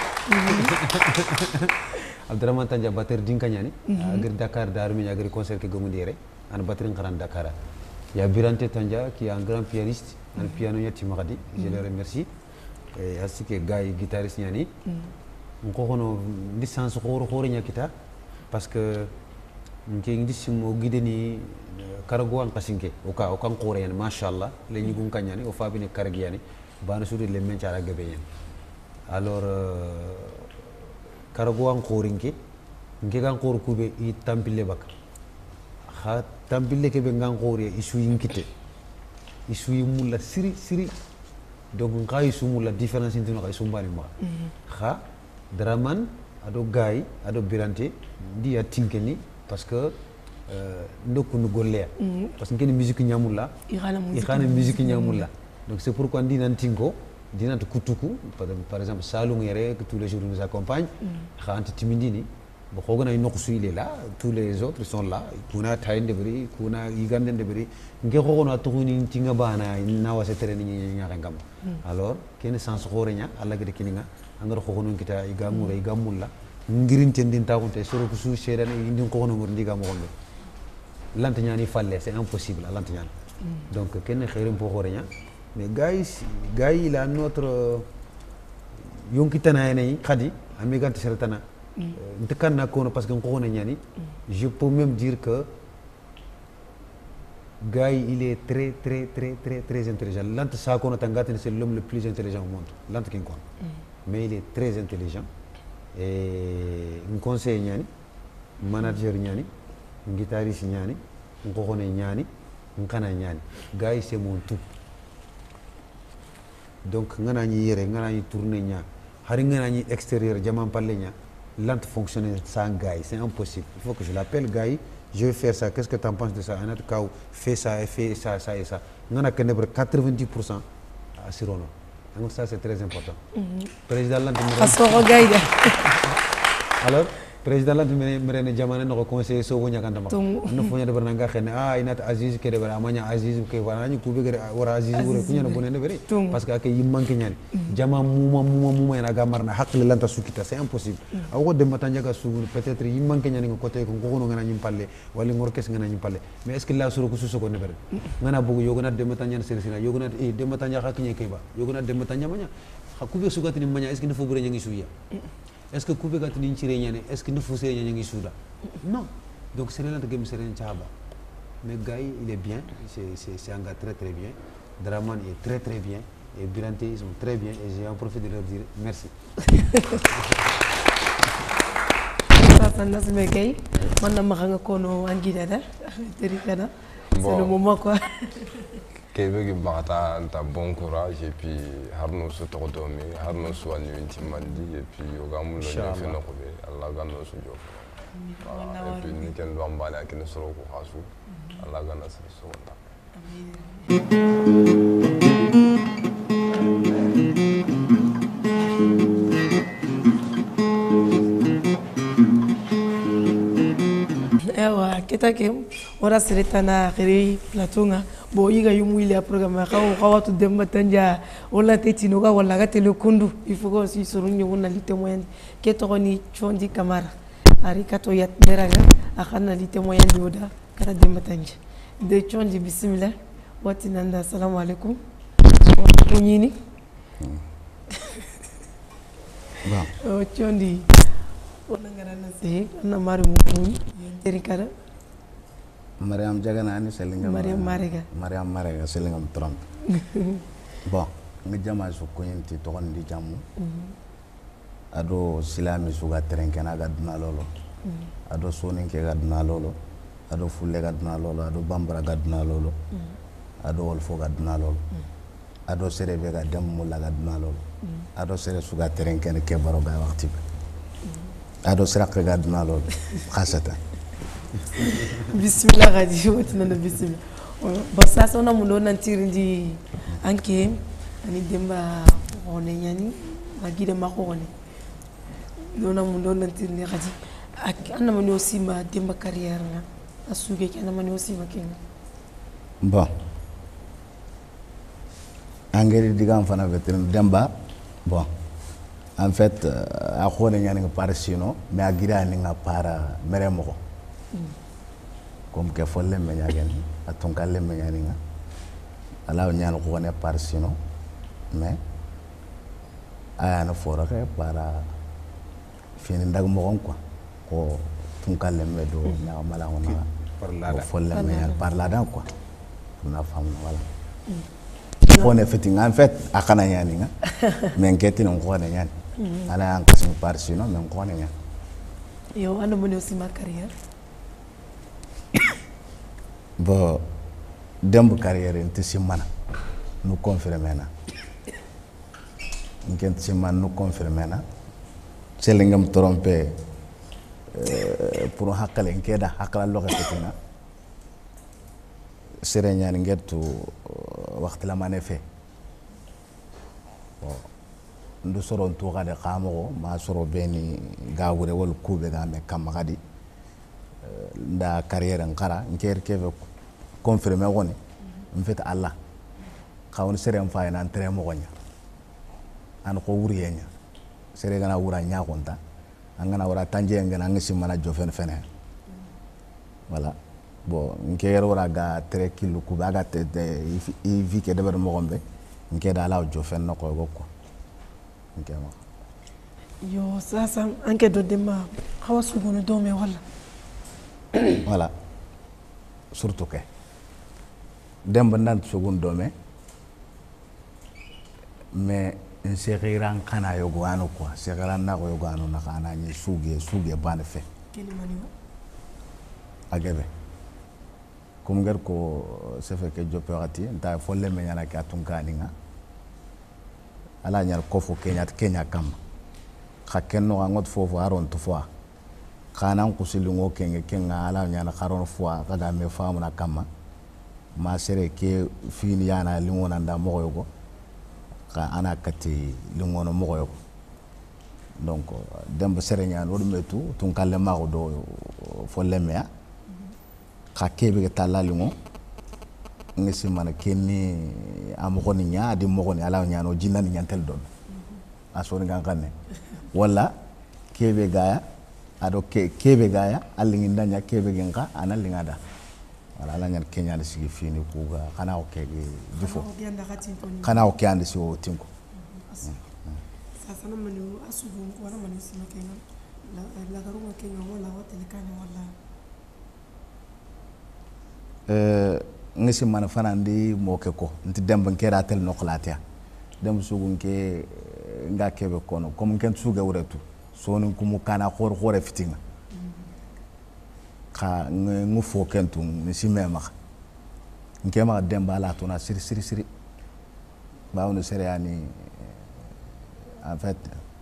Abdraman Tanja batteur dinkanyani agri Dakar darmi agri concert ke gomundire an batteur ngaran Dakar ya Birante Tanja qui est un grand pianiste un piano nyati magadi je le remercie et ainsi que gars guitariste nyani ko hono licence khoro khoro nyakita parce que ngi ngi simo gideni karago an kasinke o ka o kan khore yan machallah le nyigun kanyani o fabini karagiyani bana suri le men cara gabe yan alors karago an khorinke ngi kan khor kube i tampile bak ha tampile ke be ngan khore isu yinkite isu yimulla siri siri donc ngai isu mulla différence intino ka isu mbani ma ha draman ado gay ado Birante ndi ya tinkeni parce que euh ndoko nu golle parce que ngeni musique nyamulla i xana musique nyamulla donc c'est pourquoi ndi nan tinko dinante kutuku par exemple Saloum yere que tous les jours nous accompagne xanti timindini bo xogana no xusu il est là tous les autres sont là kuna tayinde bari kuna igande de bari nge xogono atuni tinga bana na wase tere ni nya ngam alors ken sens xoreña alla gede kininga angar xogono kita igamura igamulla ngirin tendin taxunte soro ko su sedane indi xogono ngur ndiga mo gombe lante ñani falle c'est impossible lante ñan donc ken xerim po xoreña mais guys gars il a notre yonkitana ene khadi amigante seretana ntekanna kono parce que ngone ñani je peux même dire que gars il est très très très très très intelligent lante sa kono tangate c'est l'homme le plus intelligent au monde lante kin kon mais il est très intelligent et un conseiller ñani manager ñani guitariste ñani ngone ñani ngana ñani gars c'est mon tout donc ngana ñi yere ngana ñi tourner ña hari ngana ñi extérieur jaman palle ña lente fonctionner sans gars c'est impossible il faut que je l'appelle gars je vais faire ça qu'est-ce que tu en penses de ça un autre cas fait ça et fait ça ça et ça ngana que ne quatre-vingt-dix pour cent asirono donc ça c'est très important mm-hmm. président lente asoro gaida alors président lante merene jamane no conseiller so wonya kandama no fonya de barnanga xene ah inata Aziz ke de bara amanya Aziz ke wala ñu ku be wara Aziz wure kunya no bonene bari parce que ak yi manki ñani jama muma muma muma ina gamarna hakle lanta sukita c'est impossible awo de matanja ga su peut-être yi manki ñani ko côté ko ngono ngana ñim palle wala ngor kes ngana ñim palle mais est ce que la suru ko su ko ne bari ngana bugu yogo na de matanja sersina yogo na e de matanja haknya ke ba yogo na de matanja manya hakube sugati ni manya est ce que ne fo bure ñangi suya est-ce que coupe gat ni ciré ñane est-ce que ne foussé ñane ngi souda non donc c'est relante gem c'est un chaba mais Gaï il est bien c'est c'est c'est un gars très très bien Draman est très très bien et Birante ils sont très bien et j'ai en profité de leur dire merci ça ça nas me Gaï man na ma nga kono angi dada teri kana c'est le moment quoi Kébé Barata, t'as bon courage et puis Harno se tordomi, Harno soit nu intimandi et puis Yogamou le fait nos rêves, Allah gagne nos sujets. Et puis Niken doit emballer à qui ne sera au Hassou, Allah gagne ce soir. Ewa kita ke ora seretana kiri platonga bo yiga yumu ile programme ka o kawatu demba tanja wala tetino ga wala ga telekundu il faut que si surunyo wona li témoin ke to ni chondi kamara ari kato yat deraga akana li témoin dioda kata demba tanja de chondi bismillah wati nanda assalamu alaikum ko nyini ba o chondi wala ngara na se na mari mu ko Erikara Mariam Jagana ni selingam Mariam Marega Mariam Marega selingam trompe bon ngi jama su ko yenti to on di jamu ado silami su ga trenkena ga duna lolo ado sonin ke ga duna lolo ado fulle ga duna lolo ado bambara ga duna lolo ado wolfo ga duna lolo ado serebe ga dem mulla ga duna lolo ado sere su ga trenkena ke baro ga waxti ado siraq ga duna lolo khasatan bismillah gadi watina na bismillah ba sa sona mundo nan tirindi anke ani demba one nyani magide makone dona mundo nan tirindi gadi ak anna mani aussi ma demba carrière na asuge ke anna mani aussi ma kenga bon angeri digam fana veteran demba bon en fait a khone nyani nga par sino mais agira ni nga para meremo comme que folle me nyagen aton kalle me nyani nga ala nyal ko ne par sino mais aya na fora ke para fini ndag mo quoi ko ton kalle me do na mala ona parlada folle me nyal parlada quoi na fam wala ko ne fiti en fait akana nyani nga mais ngeti non ko ne nyani ala an kasim par sino mais ko ne nyani yo ando mo aussi ma carrière bon demb carrière inte simana nous confirmer na ngent simana nous confirmer na selingam tromper euh pour hakale ngeda hakala lo xetina sere ñaan ngetu waxtu la mané fe bon ndu soro ntu gade qamo ma soro beni gawure wal kube ga me kam gadi nda carrière ngara nker keve confirmer woni en fait Allah kawon serem fa ina entre mo gonya an ko wuriyenya sere gana wura nya konta angana wura tanje ngana ngisi mana jofen fene voilà bon nker wura ga tre kilo ku baga te i vi ke deber mo gombe nke da law jofen no ko gokko nke ma yo sasa anke do dema hawa sugono do me wala voilà surtout que demba nan sugun do me mais en segiran kana yogo anu quoi segiran na ko yogo anu na kana ni suge suge ban fe kene mani agebe kum ger ko se fe ke joperati nta folle me nyana ka tunkani nga ala nyar ko fo kenya kenya kam khakenno ngot fofo aron to fo kana ko silingo kenge kenga ala nyana karon fo kaga me famu na kama ma sere ke fini yana lingona nda mo yogo ka ana kati lingono mo yogo donc dembe sere nyaan wodu metu tun kalle ma ko do fo lemea ka kebe ke talalingo ngesi mana kenni amoko ni nya di mo ko ni ala nyaano jinani nyantel don asoni gankanne wala kebe gaya ado ke kebe gaya alingi ndanya kebe genka ana lingada wala ala nyan kenya de sigi fini kuga kana o kege difo kana o kyande si o tinko sasa na manu asubu ko na manu sima kenga la la garuma kenga wala hotel kana wala eh ngisi mana fanandi moke ko nti demba nkera tel noklatia dem sugun ke nga kebe kono comme ken suga wuretu soni kumu kana khor khore fitinga ka ngu fo kentu ni simema nkema demba la tona siri siri siri baawno sere yani en fait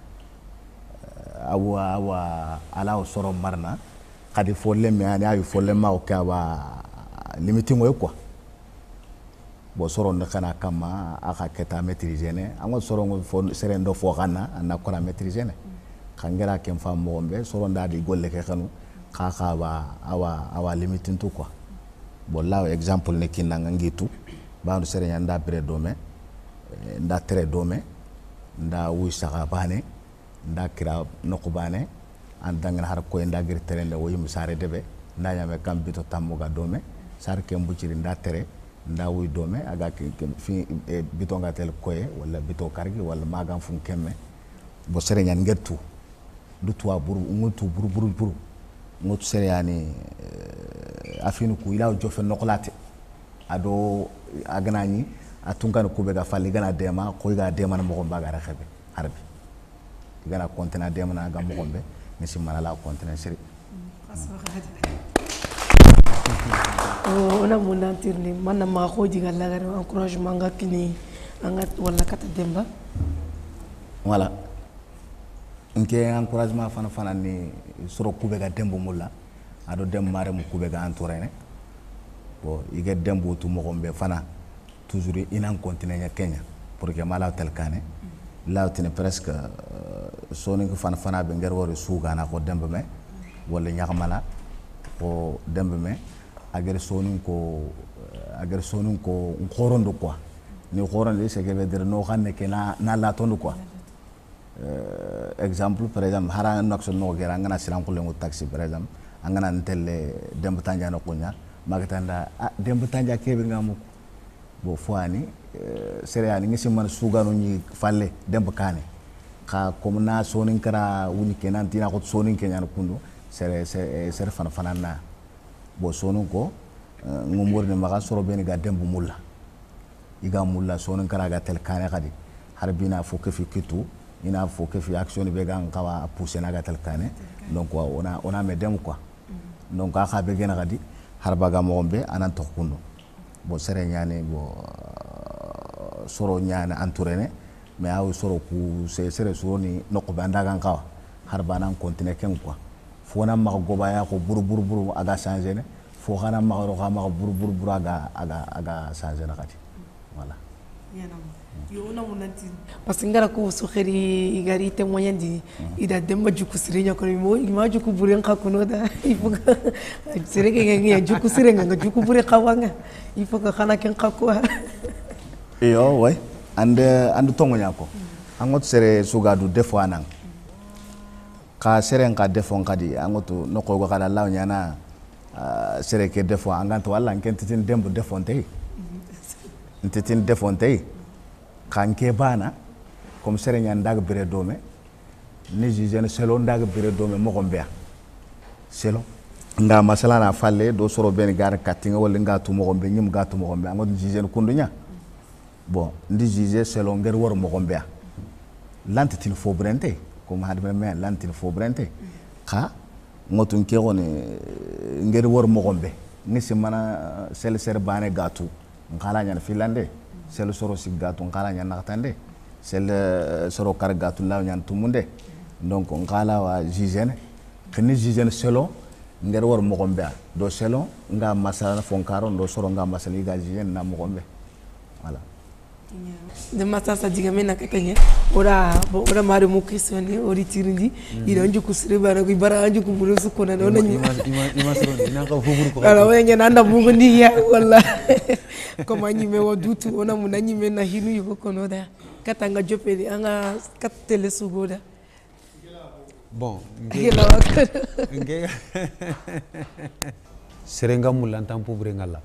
awa awa ala soro marna kadi fo lemme yani ayu fo lemma o kawa limiti ngoy quoi bo soro ne kana kama aka keta maîtriser ne ango soro ngo fo sere ndo fo kana na ko la maîtriser ne khangera kem fam mo be soro nda di golle ke khanu kha kha ba awa awa limitin to quoi bo law exemple ne kinanga ngitu baandu sere nyanda bre dome nda tere dome nda wi saka bane nda kira noko bane andanga har ko nda gir tere nda woyim sare debe nda nyame kam bito tamuga dome sar ke mbuciri nda tere nda wi dome aga fi bito ngatel koye wala bito kargi wala magam fun kemme bo sere nyan ngetu du tuwa buru ngutu buru buru buru ngutu sere yani afinu ku ila jofe nokolate ado aganani atunkan ku be ga falli gana dema ko ga dema na mo gomba ga raxebe harbi gana kontena dema na ga mo gombe ni simana la kontena seri ona muna tirni mana ma khoji ga lagar encouragement ga kini anga wala kata demba wala nke encouragement fana fana ni soro kube ga dembo mulla ado dem mare mu kube ga entouré bo iga dembo tu mo gombe fana toujours inan continuer nya Kenya pour que mala tel kané lawtine presque soni ko fana fana be ngar wori suga na ko dembe me wala nyaxmala ko dembe me agar sonin ko agar sonin ko khorondo quoi ni khorondo c'est que veut dire no xamne ke na na la tondu quoi euh exemple par exemple hara nakso no gera ngana silan ko lengo taxi par exemple angana ntelle dembe tanja no kunya magatanda dembe tanja kebe ngamu bo foani sereani ngisi man sugano ni falle dembe kane ka comme na sonin kara wuni kenan tina ko sonin kenyan kundu sere sere fana fana na bo sonu ko ngumur ne maga soro beni ga dembu mulla iga mulla sonu kara ga tel kane kadi harbina fo ke fi kitu ina fo ke fi action be ga ngawa pousser na ga tel kane donc ona ona me dem quoi donc aka be gena kadi harba ga mo be anan to kunno bo sere nyane bo soro nyane entouré mais aw soro ku se sere soro ni noko banda ga ngawa harba nan continue ken quoi fona ma goba ya ko buru buru buru aga changer ne fo xana ma ro xama buru buru buru aga aga aga changer na kati voilà yo na munanti parce que ngara ko so kheri igari témoigner di ida demba juku sirinya ko mo ma juku buren ka kuno da il faut que sire ke ngi juku sire nga juku bure kawanga il faut que khana ken ka ko iyo way and and tongo nyako angot sere sugadu defo anang ka sere nga defo ngadi angotu noko go kala law nyana sere ke defo anganto wala nkentin dembu defo ntei ntetin defo ntei kanke bana comme sere nyan dag bere dome ni jijene selo dag bere dome mo gombea selo nga masala na falle do soro ben gar katinga wala nga tu mo gombe nyim ga tu mo gombe angot jijene kundunya bon ndi jije selo nger wor mo gombea lantitin fo brente comme hadme me lantitin fo brente ka ngotun ke woni nger wor mo gombe ni simana sel ser bane gatu ngala nyan filande sel soro sig gatu ngala nyan nakatande sel soro kar gatu law nyan tumunde donc ngala wa jijene kini jijene selo nger wor mo gombe do selo nga masala fonkaro do soro nga masala ga jijene na mo gombe voilà de masa sa diga mena kakanya ora ora mari mu kisoni ori tirindi ira nju kusire bara ko bara anju ku buru su kona non ni ima ima soro ina ka fubur ko ala wenye nanda bugo ni ya walla koma nyi me wadutu ona mu nanyi me na hinu yuko kono da katanga jopeli anga katele sugoda bon ngela nge serenga mulantam pubre ngala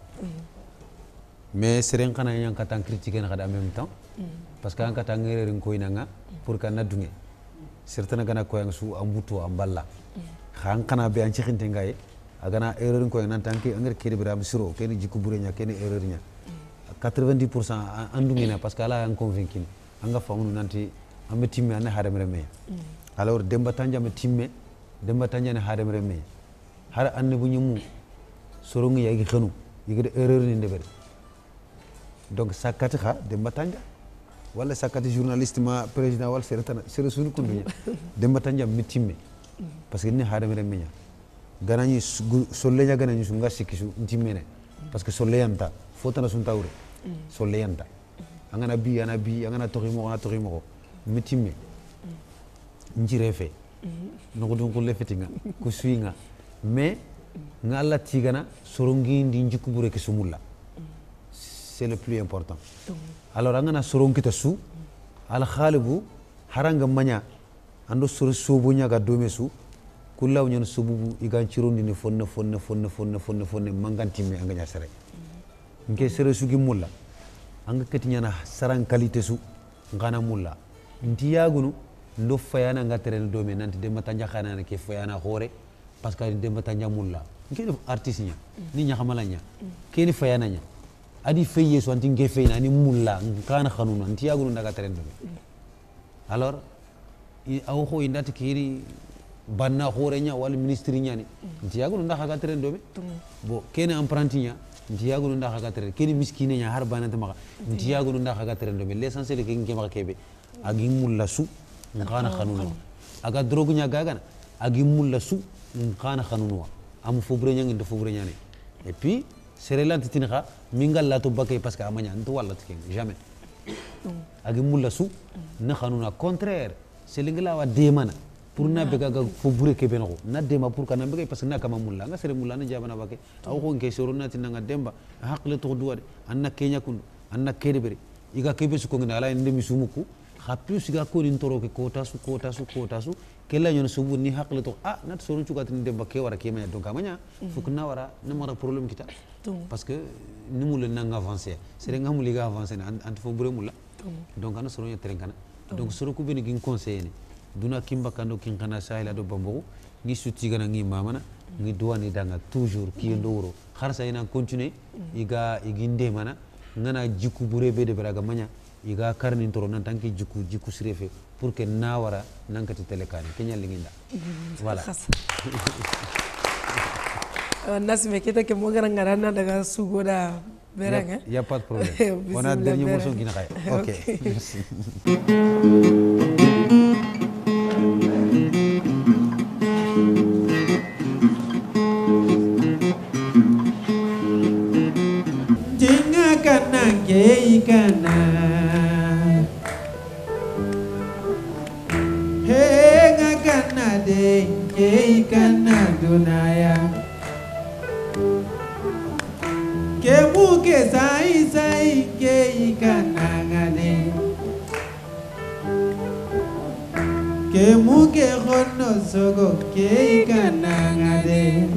mais seren kana yang katan critiquer na en même temps parce que an kata ngere rin ko inanga pour kana dunge certaine gana ko yang su ambuto amballa khan kana be an xixinte ngay agana erreur ko nan tanki ngere kedi bram siro keni jikku burenya keni erreur nya quatre-vingt-dix pour cent andungi na parce que ala an convaincu anga famunu nanti ambe timme an hadam reme alors demba tanja me timme demba tanja ne hadam reme har an bu nyimu soro ngi yagi xenu yigi erreur ni ndebere donc sakati kha demba tanja wala sakati journaliste ma président wal seretana sere sunu kundunya demba tanja mitimme parce que ni hada mere menya ganani solle nya ganani sunga sikisu ntimene parce que solle yanta fotana sun tawre solle yanta angana bi ana bi angana torimo ana torimo mitimme njirefe no ko don ko lefetinga ko suinga mais ngala tigana sorongi ndi njiku bure ke sumulla c'est le plus important alors angana soron kita su al khalibu haranga manya ando sor sobu nya ga dome su kullaw nyon sububu igan cirondi ni fonna fonna fonna fonna fonna fonna manganti me anganya sere nke sere su gi mulla anga ketinya na saran qualité su ngana mulla nti yagunu ndo fayana nga terel dome nanti de matanja khana ke fayana hore parce que de matanja mulla nke artiste nya ni nya xamalanya keni fayana nya adi feye so anti nge feyna ni mulla kana khanuna anti yagunu ndaga terendo alors i aw ko indati kiri banna horenya wal ministre nyani anti yagunu ndaga ga terendo be bo kene apprenti nya anti yagunu ndaga ga terendo kene miskine nya har banata maka anti yagunu ndaga ga terendo be l'essentiel ke nge maka kebe agi mulla su kana khanuna aga drogu nya gaga agi mulla su kana khanuna am fobre nya ngi fobre nyani et puis serelanti tinha mingal la to bakay parce que amanya nto wala tiken jamais agi mulla su na khanuna contraire c'est lingla wa demana pour na bega ga fo bure ke benako na dema pour kana bega parce que na kama mulla nga sere mulla na jabana bakay aw ko nge sorona tinanga demba haqle to duwade anna kenya kun anna kedebere iga kebe su ko ngina ala ndemi sumuku ha plus ga ko ni toro ke kota su kota su kota su kella nyon subu ni haqle to ah nat sorun cugat ni demba ke wara ke manya donc amanya fuk na wara na mara problème kita parce que ni mule nang avancer sere ngam liga avancer ant fo bure mulla donc ana soro yetren kana donc soro ku beni gin conseiller duna kimba kando kin kana sahila do bambo ni suti gana ngi mamana ngi douane danga toujours ki ndoro kharsa ina continuer iga iginde mana ngana jiku bure be de braga manya iga karni toro nan tanki jiku jiku sirefe pour que nawara nankati telekani kenya linginda voilà nasime kita ke mo gara ngarana daga sugoda beranga y a pas de problème on a dernier morceau qui n'a OK merci jinga kana ke ikana ke muke sai sai ke ikanangane ke muke khono sogo ke ikanangane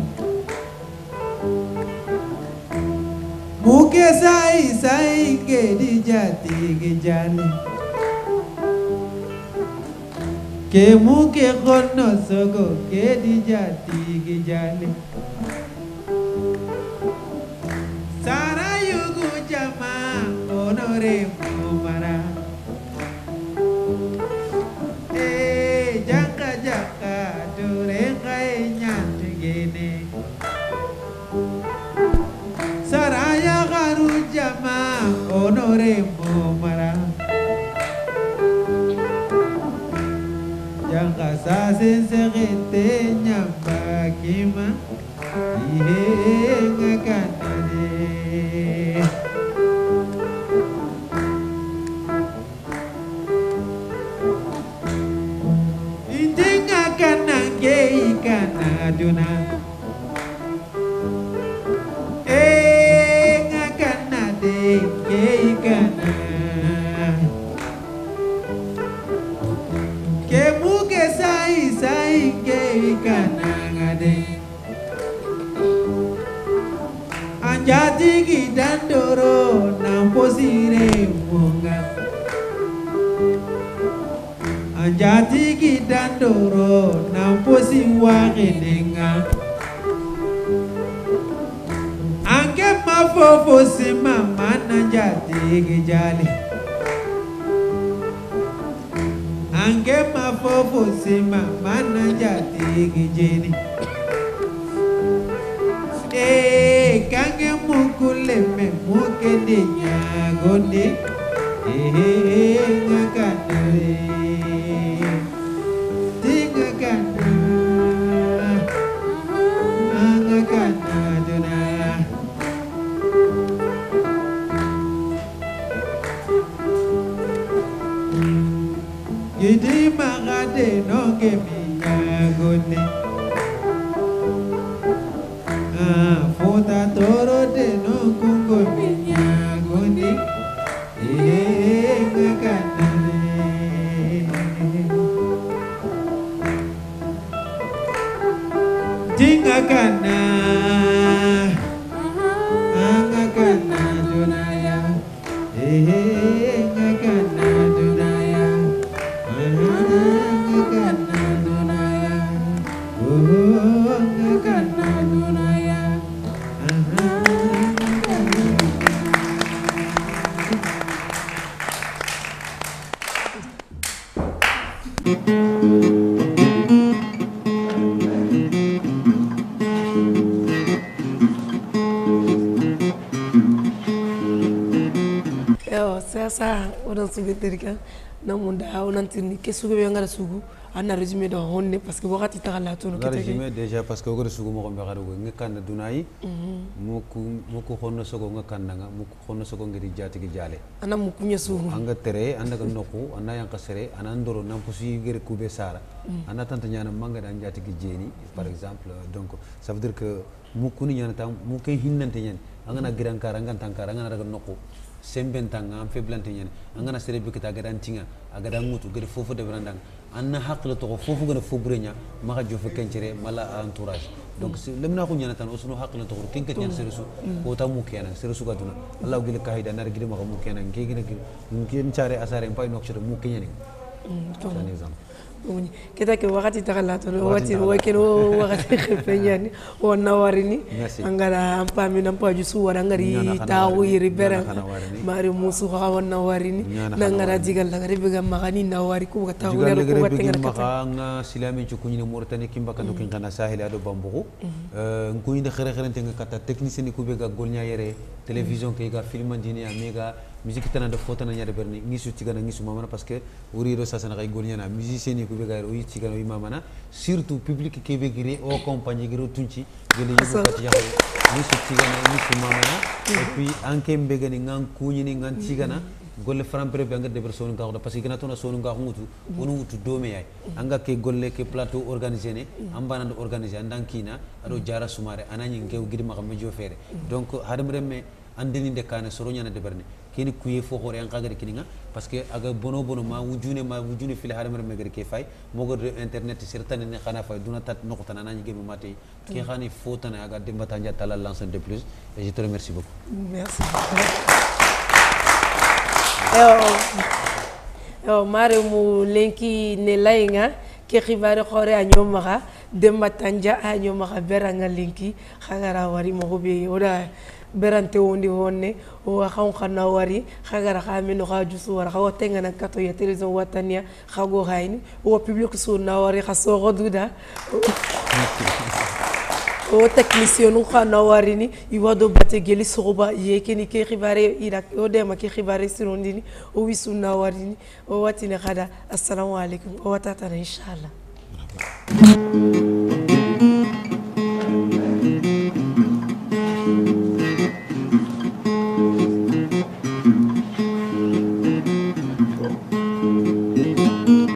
muke sai sai ke dijati ke jani ke muke khono sogo ke dijati ke jani Sara yugu jama onore mumara Eh jaka jaka dure kai nyante gene Sara ya garu jama onore mumara Jaka sa sensegete nyamba kima Ihe ngakanade Itinga kanange ikanaduna Eh ngakanade ke ikana Ke muke sai sai ke ikanangade Anjati gidandoro namposire munga Anjati gidandoro namposi wagedenga Ange mafofo si mama nanjati gijali Ange mafofo si mama nanjati gijeni Eh, kange mukule me muke de nyagonde eh ngakandare tingakanda ngakandana Gidi magade no ke nyagonde Fota toro de no kungo minya goni eh ngakanane tinga kana ngakana dunaya eh ngakana dunaya ngakana dunaya oh ngakana dunaya Yo, sasa orang sugu terika, namun dah orang tini kesugu yang ada sugu, ana resume dah honne parce que wakati tak lah tu. Ana resume déjà parce que orang sugu mau kembali karu, ngekan dunai, muku muku hono sogo ngekan nanga, muku hono sogo ngeri jati ke jale. Ana mukunya sugu. Angga tere, anda kan noku, anda yang kasere, anda andoro nampusi gere kube sara, anda tantanya nama mangga dan jati ke jeni, par exemple, donc ça veut dire que muku ni yang tam, muke hinnan tenya, anga na gerang karangan tangkar, anga na raga noku. Sembentang am feblante ñen angana sere bi kita gadan tinga agada mutu gede fofu de brandang anna haqla to fofu gëna fobrenya maka jofe kencere mala entourage donc lemna ko ñana tan usunu haqla to kinka ñan sere su ko ta mu kena sere su gaduna allah gele kahida nar gide maka mu kena ngi gina ngi ciare asare mbay nok sere mu kenya ni c'est un exemple kita ke wakati takala to wakati wakero wakati khefenyani wana warini angara ampami nampa jusu warangari tawu iribera mari musu wana warini nangara jigal ngari bega magani nawari ku kata wala ku watengar kata nga silami cukunya Mauritania kimba kan dokin kana sahel ado bambugo ngkuyi de khere khere tenga kata technicien ku bega golnya yere télévision ke ga film andini amega musique tana de photo na nyade berni ngisu tigana ngisu mamana parce que wuri do sasana kay golnya na musicien ku bega ro yici gano mamana surtout public ke be gire o compagnie giro tunci gele yugo kati ya ngisu tigana ngisu mamana et puis anke mbega ni ngan kunyi ni ngan tigana golle frampere be anga deber sonu ngakho parce que gina tona sonu ngakho mutu wonu mutu dome yay anga ke golle ke plateau organisé ne ambana do organisé andankina ado jara sumare anani ngew gidi ma xam jo fere donc hadam remme andini de kana soro nyana deberne kini kuye fo hore an kagari kininga parce que aga bono bono ma wujune ma wujune fil hadam remme gari ke fay mogo de internet certaine ne khana fay duna tat nokota nani gemi mate ki khani fotana aga demba tanja talal l'ensemble de plus et je te remercie beaucoup merci yo mare mu lenki ne layinga ke xibare xore a ñomaxa demba tanja a ñomaxa beranga lenki xagara wari mo hobe oda berante wondi wonne o xaw xana wari xagara xamino xa jusu war xaw tengana kato ya télévision watania xago hayni o public su na wari xa so goduda o technicien nu xana warini iwado bate geli soba yekeni ke xibare ida o dema ke xibare sirondini o wisu na warini o watine xada assalamu alaikum o watata inshallah